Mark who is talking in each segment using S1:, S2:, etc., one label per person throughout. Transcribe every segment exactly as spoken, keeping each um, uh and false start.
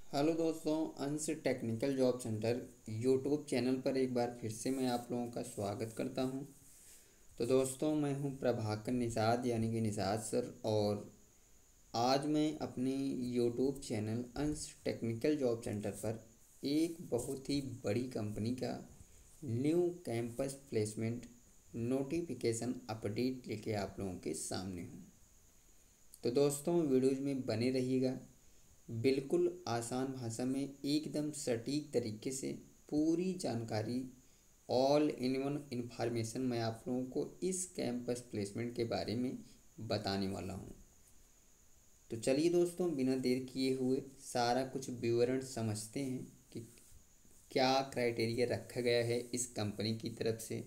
S1: Hello दोस्तों, Ansh technical job centre YouTube channel पर एक बार फिर से मैं आप लोगों का स्वागत करता हूं। तो दोस्तों, मैं हूं प्रभाकर निषाद यानी कि निषाद सर। और आज मैं अपने YouTube channel Ansh technical job centre पर एक बहुत ही बड़ी कंपनी का new campus placement notification update लेके आप लोगों के सामने हूँ। तो दोस्तों, वीडियोज़ में बने रहिएगा। बिल्कुल आसान भाषा में एकदम सटीक तरीके से पूरी जानकारी, ऑल इन वन इन्फॉर्मेशन मैं आप लोगों को इस कैंपस प्लेसमेंट के बारे में बताने वाला हूं। तो चलिए दोस्तों, बिना देर किए हुए सारा कुछ विवरण समझते हैं कि क्या क्राइटेरिया रखा गया है इस कंपनी की तरफ से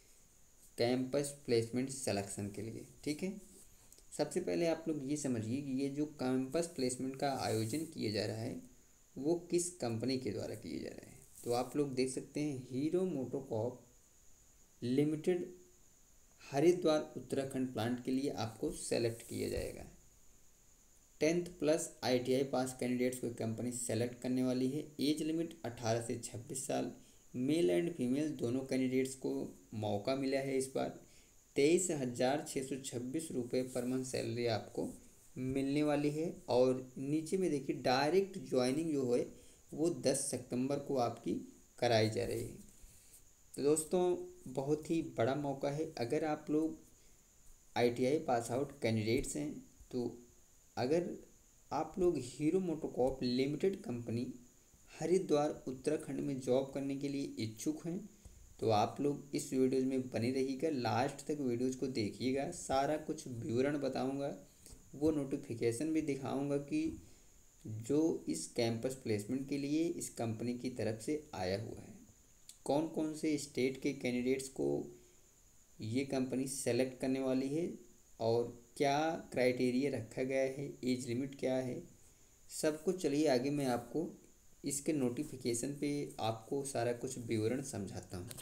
S1: कैंपस प्लेसमेंट सिलेक्शन के लिए। ठीक है, सबसे पहले आप लोग ये समझिए कि ये जो कैंपस प्लेसमेंट का आयोजन किया जा रहा है वो किस कंपनी के द्वारा किया जा रहा है। तो आप लोग देख सकते हैं, Hero MotoCorp limited Haridwar Uttarakhand plant के लिए आपको सेलेक्ट किया जाएगा। Tenth plus ITI pass candidates को कंपनी सेलेक्ट करने वाली है। एज लिमिट अठारह से छब्बीस साल, मेल एंड फीमेल दोनों कैंडिडेट्स को मौका मिला है। इस बार तेईस हज़ार छः सौ छब्बीस रुपये पर मंथ सैलरी आपको मिलने वाली है। और नीचे में देखिए, डायरेक्ट ज्वाइनिंग जो है वो दस सितंबर को आपकी कराई जा रही है। तो दोस्तों, बहुत ही बड़ा मौका है। अगर आप लोग आईटीआई पास आउट कैंडिडेट्स हैं तो अगर आप लोग Hero MotoCorp limited company Haridwar Uttarakhand में जॉब करने के लिए इच्छुक हैं तो आप लोग इस वीडियोज़ में बने रहिएगा, लास्ट तक वीडियोज़ को देखिएगा। सारा कुछ विवरण बताऊंगा, वो नोटिफिकेशन भी दिखाऊंगा कि जो इस कैंपस प्लेसमेंट के लिए इस कंपनी की तरफ से आया हुआ है, कौन कौन से स्टेट के कैंडिडेट्स को ये कंपनी सेलेक्ट करने वाली है और क्या क्राइटेरिया रखा गया है, एज लिमिट क्या है, सब कुछ। चलिए आगे मैं आपको इसके नोटिफिकेशन पे आपको सारा कुछ विवरण समझाता हूँ।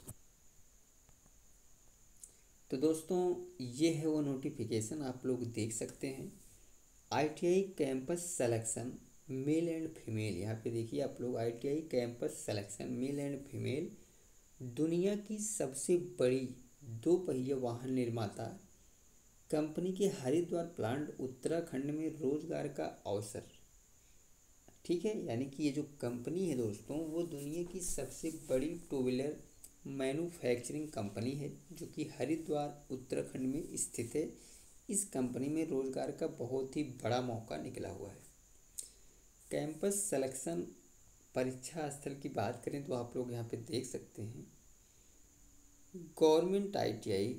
S1: तो दोस्तों, ये है वो नोटिफिकेशन, आप लोग देख सकते हैं। ITI campus selection male and female, यहाँ पे देखिए आप लोग, ITI campus selection male and female, दुनिया की सबसे बड़ी दो पहिया वाहन निर्माता कंपनी के हरिद्वार प्लांट उत्तराखंड में रोजगार का अवसर। ठीक है, यानी कि ये जो कंपनी है दोस्तों, वो दुनिया की सबसे बड़ी टू व्हीलर मैन्युफैक्चरिंग कंपनी है जो कि हरिद्वार उत्तराखंड में स्थित है। इस कंपनी में रोजगार का बहुत ही बड़ा मौका निकला हुआ है। कैंपस सिलेक्शन परीक्षा स्थल की बात करें तो आप लोग यहाँ पे देख सकते हैं, government ITI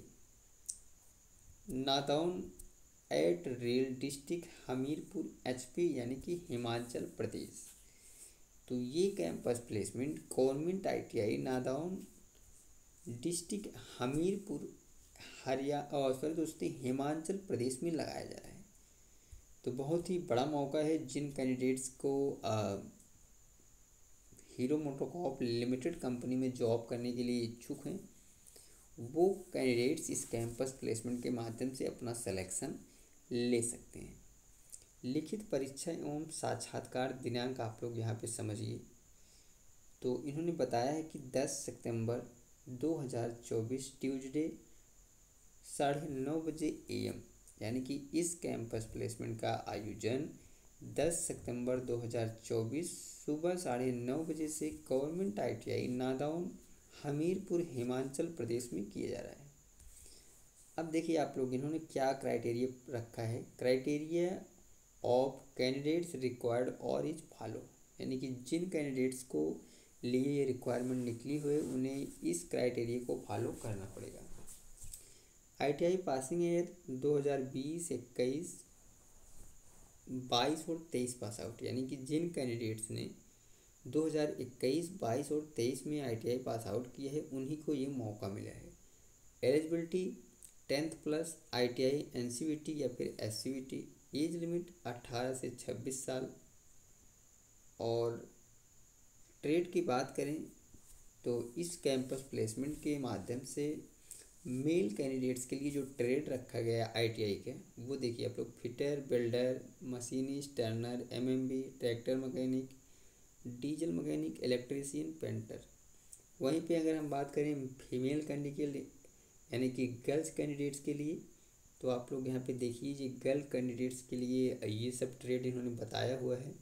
S1: Nadaun at rail district Hamirpur HP यानी कि हिमाचल प्रदेश। तो ये campus placement government ITI Nadaun district Hamirpur Haryana और सॉरी दोस्तों हिमाचल प्रदेश में लगाया जा रहा है। तो बहुत ही बड़ा मौका है। जिन कैंडिडेट्स को आ, हीरो मोटोकॉर्प लिमिटेड कंपनी में जॉब करने के लिए इच्छुक हैं, वो कैंडिडेट्स इस कैंपस प्लेसमेंट के माध्यम से अपना सिलेक्शन ले सकते हैं। लिखित परीक्षा एवं साक्षात्कार दिनांक आप लोग यहाँ पे समझिए। तो इन्होंने बताया है कि दस सितंबर दो हज़ार चौबीस ट्यूसडे साढ़े नौ बजे एएम, यानी कि इस कैंपस प्लेसमेंट का आयोजन दस सितंबर दो हज़ार चौबीस सुबह साढ़े नौ बजे से गवर्नमेंट आईटीआई नादौन हमीरपुर हिमाचल प्रदेश में किया जा रहा है। अब देखिए आप लोग, इन्होंने क्या क्राइटेरिया रखा है। क्राइटेरिया ऑफ कैंडिडेट्स रिक्वायर्ड और इज फॉलो, यानी कि जिन कैंडिडेट्स को लिए ये रिक्वायरमेंट निकली हुई है उन्हें इस क्राइटेरिया को फॉलो करना पड़ेगा। आईटीआई पासिंग ईयर दो हज़ार बीस इक्कीस बाईस और तेईस पास आउट, यानी कि जिन कैंडिडेट्स ने दो हज़ार इक्कीस बाईस और तेईस में आईटीआई पास आउट किया है उन्हीं को ये मौका मिला है। Eligibility tenth plus ITI NCVT या फिर एससीवीटी, एज लिमिट अठारह से छब्बीस साल। और ट्रेड की बात करें तो इस कैंपस प्लेसमेंट के माध्यम से मेल कैंडिडेट्स के लिए जो ट्रेड रखा गया है आईटीआई के, वो देखिए आप लोग, fitter, builder, machinist, turner, MMB, tractor mechanic, diesel mechanic, electrician, painter. वहीं पे अगर हम बात करें फीमेल कैंडिडेट के लिए यानी कि गर्ल्स कैंडिडेट्स के लिए, तो आप लोग यहाँ पे देखिए ये गर्ल कैंडिडेट्स के लिए ये सब ट्रेड इन्होंने बताया हुआ है।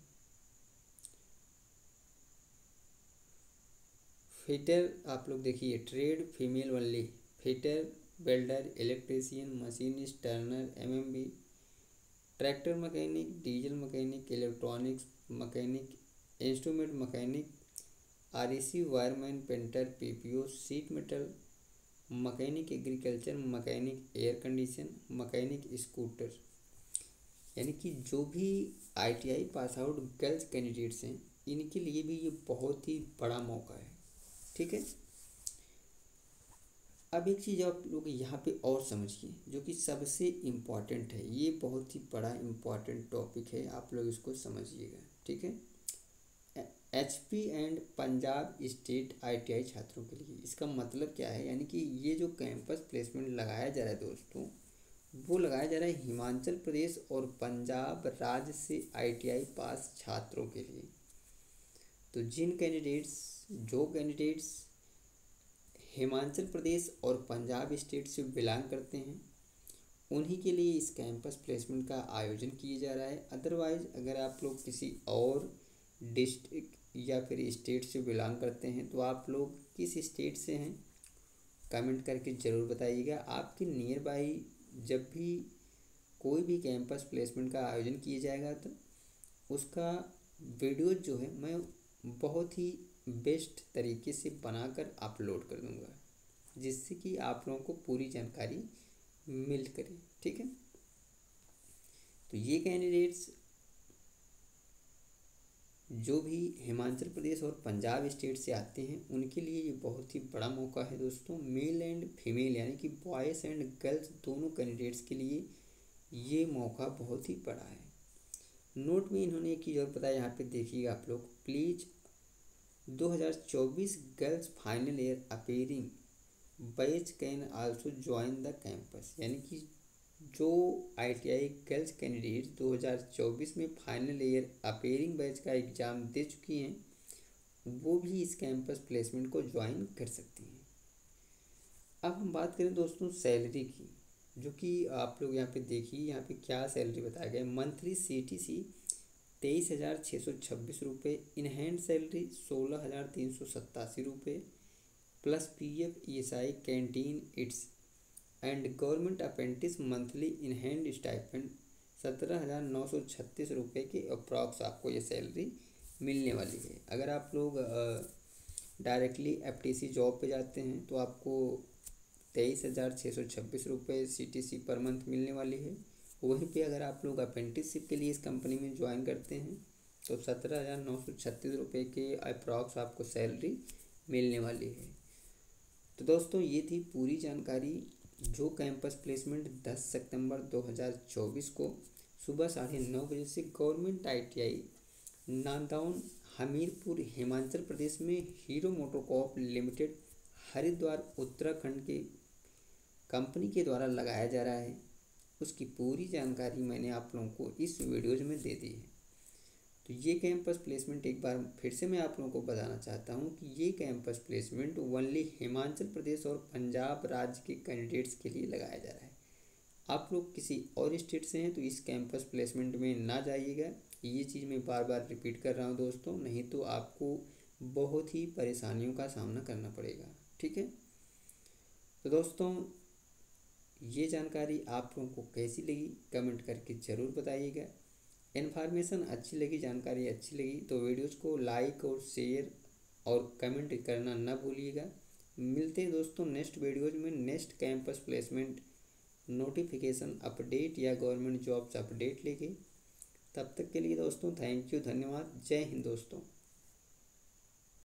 S1: फिटर आप लोग देखिए trade female only, fitter, welder, electrician, machinist, turner, MMB, tractor mechanic, diesel mechanic, electronics mechanic, instrument mechanic, REC, wireman, painter, PPO, seat metal, mechanic agriculture, mechanic air condition, mechanic scooter. यानी कि जो भी ITI pass out girls candidates हैं इनके लिए भी ये बहुत ही बड़ा मौका है। ठीक है, अब एक चीज़ आप लोग यहाँ पे और समझिए जो कि सबसे इम्पॉर्टेंट है, ये बहुत ही बड़ा इम्पॉर्टेंट टॉपिक है, आप लोग इसको समझिएगा। ठीक है, HP and Punjab state ITI छात्रों के लिए इसका मतलब क्या है, यानी कि ये जो कैंपस प्लेसमेंट लगाया जा रहा है दोस्तों, वो लगाया जा रहा है हिमाचल प्रदेश और पंजाब राज्य से आईटीआई पास छात्रों के लिए। तो जिन कैंडिडेट्स जो कैंडिडेट्स हिमाचल प्रदेश और पंजाब स्टेट से बिलोंग करते हैं उन्हीं के लिए इस कैंपस प्लेसमेंट का आयोजन किया जा रहा है। अदरवाइज़ अगर आप लोग किसी और डिस्ट्रिक्ट या फिर स्टेट से बिलोंग करते हैं तो आप लोग किस स्टेट से हैं कमेंट करके ज़रूर बताइएगा। आपके नियर बाई जब भी कोई भी कैंपस प्लेसमेंट का आयोजन किया जाएगा तो उसका वीडियो जो है मैं बहुत ही बेस्ट तरीके से बनाकर अपलोड कर दूंगा, जिससे कि आप लोगों को पूरी जानकारी मिल करे। ठीक है, तो ये कैंडिडेट्स जो भी हिमाचल प्रदेश और पंजाब स्टेट से आते हैं उनके लिए ये बहुत ही बड़ा मौका है दोस्तों। मेल एंड फीमेल यानी कि बॉयज़ एंड गर्ल्स दोनों कैंडिडेट्स के लिए ये मौका बहुत ही बड़ा है। नोट में इन्होंने एक चीज़ और बताया, यहाँ पे देखिएगा आप लोग प्लीज़, दो हज़ार चौबीस girls final year appearing batch can also join the campus. यानी कि जो आईटीआई गर्ल्स कैंडिडेट दो हज़ार चौबीस में फाइनल ईयर अपेयरिंग बैच का एग्ज़ाम दे चुकी हैं वो भी इस कैंपस प्लेसमेंट को ज्वाइन कर सकती हैं। अब हम बात करें दोस्तों सैलरी की, जो कि आप लोग यहाँ पे देखिए यहाँ पे क्या सैलरी बताया गया है। मंथली सी टी सी तेईस हज़ार छः सौ छब्बीस रुपये, इन हैंड सैलरी सोलह हज़ार तीन सौ सत्तासी रुपये plus P F E S I canteen it's and government apprentice monthly in hand stipend सत्रह हज़ार नौ सौ छत्तीस रुपये के अप्रॉक्स आपको ये सैलरी मिलने वाली है। अगर आप लोग directly F T C job पे जाते हैं तो आपको तेईस हज़ार छः सौ छब्बीस रुपये C T C per month मिलने वाली है। वहीं पे अगर आप लोग अप्रेंटिसशिप के लिए इस कंपनी में ज्वाइन करते हैं तो सत्रह हज़ार नौ सौ छत्तीस रुपये के अप्रॉक्स आपको सैलरी मिलने वाली है। तो दोस्तों ये थी पूरी जानकारी जो कैंपस प्लेसमेंट दस सितंबर दो हज़ार चौबीस को सुबह साढ़े नौ बजे से गवर्नमेंट आईटीआई नांदौन हमीरपुर हिमाचल प्रदेश में Hero MotoCorp limited Haridwar Uttarakhand के कंपनी के द्वारा लगाया जा रहा है, उसकी पूरी जानकारी मैंने आप लोगों को इस वीडियोज़ में दे दी है। तो ये कैंपस प्लेसमेंट एक बार फिर से मैं आप लोगों को बताना चाहता हूँ कि ये campus placement only Himachal Pradesh और पंजाब राज्य के कैंडिडेट्स के लिए लगाया जा रहा है। आप लोग किसी और स्टेट से हैं तो इस कैंपस प्लेसमेंट में ना जाइएगा, ये चीज़ मैं बार बार रिपीट कर रहा हूँ दोस्तों, नहीं तो आपको बहुत ही परेशानियों का सामना करना पड़ेगा। ठीक है, तो दोस्तों ये जानकारी आप लोगों को कैसी लगी कमेंट करके ज़रूर बताइएगा। इन्फॉर्मेशन अच्छी लगी, जानकारी अच्छी लगी तो वीडियोज़ को लाइक और शेयर और कमेंट करना ना भूलिएगा। मिलते हैं दोस्तों नेक्स्ट वीडियोज़ में next campus placement notification update या गवर्नमेंट जॉब्स अपडेट लेके। तब तक के लिए दोस्तों थैंक यू, धन्यवाद, जय हिंद दोस्तों।